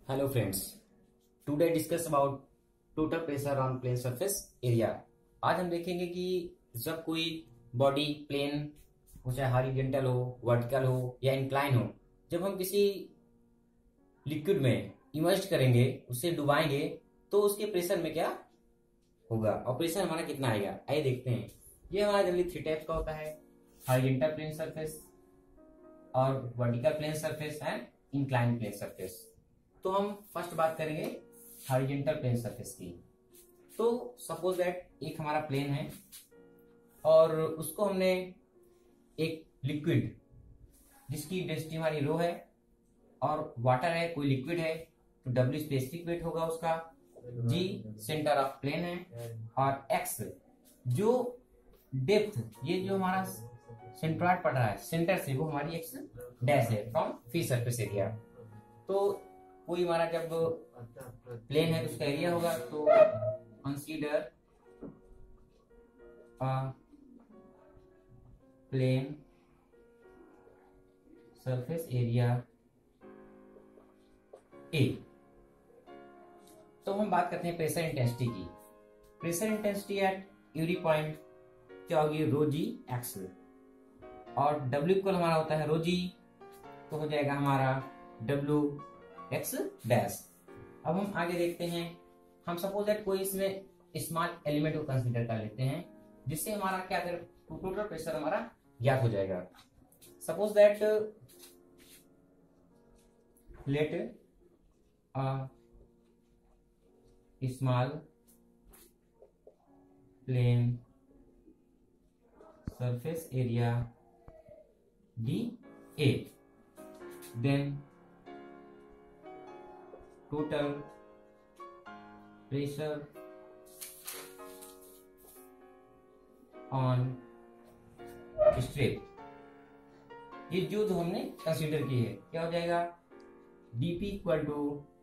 Hello friends, today discuss about total pressure on plane surface area। आज हम देखेंगे कि जब कोई बॉडी प्लेन हो, चाहे हॉरिजॉन्टल हो, वर्टिकल हो या इंक्लाइन हो, जब हम किसी लिक्विड में इमर्ज करेंगे, उसे डुबाएंगे, तो उसके प्रेशर में क्या होगा और प्रेशर हमारा कितना आएगा। आइए देखते हैं। ये हमारा जनरली 3 टाइप्स का होता है, हॉरिजॉन्टल प्लेन सरफेस और vertical plane surface and incline plane surface. तो हम फर्स्ट बात करेंगे हॉरिजॉन्टल प्लेन सरफेस की। तो सपोज दैट एक हमारा प्लेन है और उसको हमने एक लिक्विड जिसकी डेंसिटी हमारी रो है और वाटर है, कोई लिक्विड है, तो W स्पेसिफिक वेट होगा उसका, G सेंटर ऑफ प्लेन है और X जो डेप्थ, ये जो हमारा सेंट्रॉइड पड़ रहा है सेंटर से, वो हमारी X डैश है फ्रॉम फ्री सरफेस एरिया। तो कोई हमारा जब प्लेन है तो उसका एरिया होगा, तो consider plane surface area A. तो हम बात करते हैं प्रेशर इंटेंसिटी की। Pressure intensity at every point क्या होगी, रो जी एक्स, और डब्ल्यू इक्वल हमारा होता है रो जी, तो हो जाएगा हमारा डब्ल्यू एक्स डैश। अब हम आगे देखते हैं। हम सपोज दैट कोई इसमें स्मॉल एलिमेंट को कंसीडर कर लेते हैं, जिससे हमारा क्या कर टोटल प्रेशर हमारा ज्ञात हो जाएगा। Suppose that let small plane surface area D A, then total pressure on strip। ये जो हमने कंसीडर की है क्या हो जाएगा, dp equal to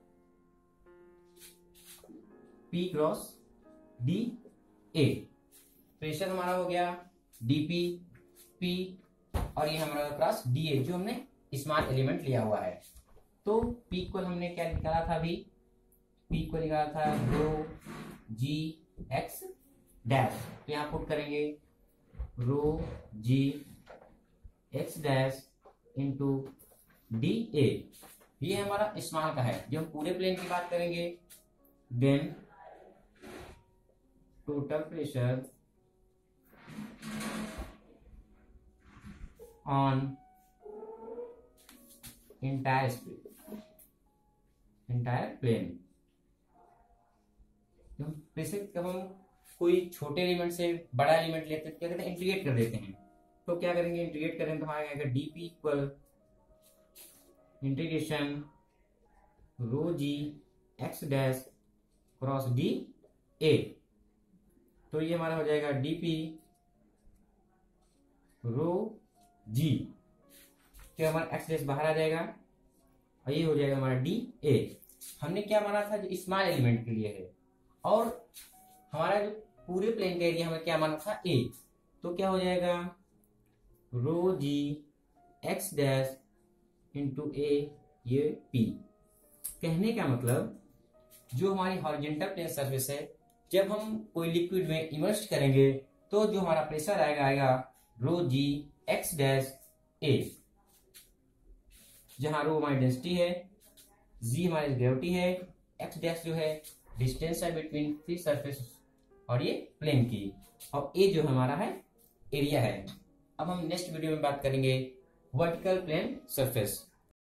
p cross D A. Pressure हमारा हो गया dp p और ये हमारा क्रॉस डी ए, जो हमने स्मॉल एलिमेंट लिया हुआ है। तो P को हमने क्या निकाला था, अभी P को निकाला था रो जी एक्स डैश। तो यहाँ पुट करेंगे rho G X dash into D A. ये हमारा स्मॉल का है। जब हम पूरे प्लेन की बात करेंगे, then total pressure on entire plane. जब हम कोई छोटे एलिमेंट से बड़ा एलिमेंट लेते हैं, क्या कहते हैं, इंटीग्रेट कर देते हैं। तो क्या करेंगे, इंटीग्रेट करेंगे तो हमारा आएगा DP equal integration rho G X dash cross D A. तो ये हमारा हो जाएगा डीपी रो जी, तो हमारा एक्स डैश बाहर आ जाएगा और ये हो जाएगा हमारा डी ए। हमने क्या माना था, जो स्मॉल एलिमेंट के लिए है, और हमारा जो पूरे प्लेन का एरिया हमें क्या माना था, ए। तो क्या हो जाएगा rho G X dash into A, ये पी। कहने का मतलब जो हमारी हॉरिजॉन्टल प्लेन सरफेस है, जब हम कोई लिक्विड में इमर्ज करेंगे तो जो हमारा प्रेशर आएगा रो जी एक्स डैश ए, जहां रो हमारी डेंसिटी है, जी हमारी ग्रेविटी है, एक्स डैश जो है डिस्टेंस है बिटवीन फ्री सरफेस और ये प्लेन की, और ए जो हमारा है एरिया है। अब हम नेक्स्ट वीडियो में बात करेंगे वर्टिकल प्लेन सरफेस।